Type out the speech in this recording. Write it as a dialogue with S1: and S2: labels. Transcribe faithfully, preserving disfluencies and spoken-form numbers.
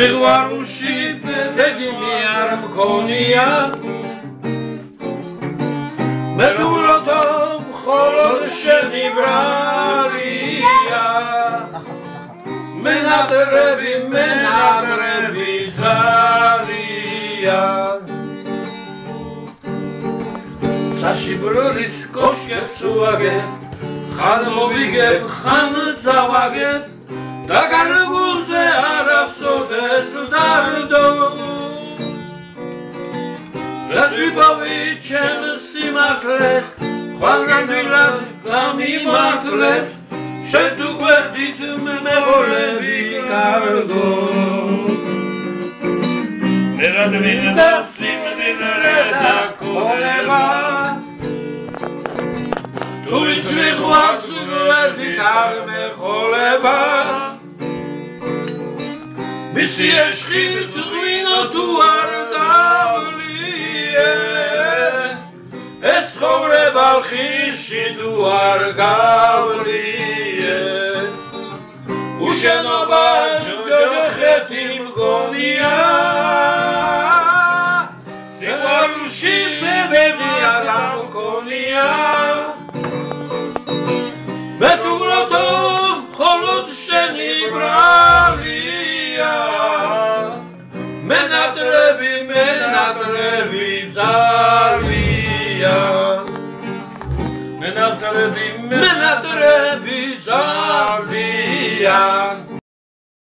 S1: სიყვარულში ბედნი არ მქონია მე თუროთო მხოლოდ შენი ბრალია მენატრები მენატრები ძალიან საშიბროლის კოშკებს ვაგებ ხან მოვიგებ ხან წავაგებ და გარგულზე არასოდეს დარდო რაც ვიპოვი ჩემ სიმართლეს ხვალნამდვილად გამიმართლებს შენ თუ გვერდით მეღოლები კარგო მერად მინდა სიმდიდრე და ქონება თუ ის მიყვარს გვერდით არ მეხოლება მისი ეშხით ღვინო თუ არ დავლიე ეს ცხოვრება ხიში თუ არ გავლიე უშენობა ჯოჯოხეთი მგონია სიყვარულში ბედნი არ მქონია მე თუროთო მხოლოდ შენი ბრალია მენატრები მენატრები ძალიან მენატრები მენატრები ძალიან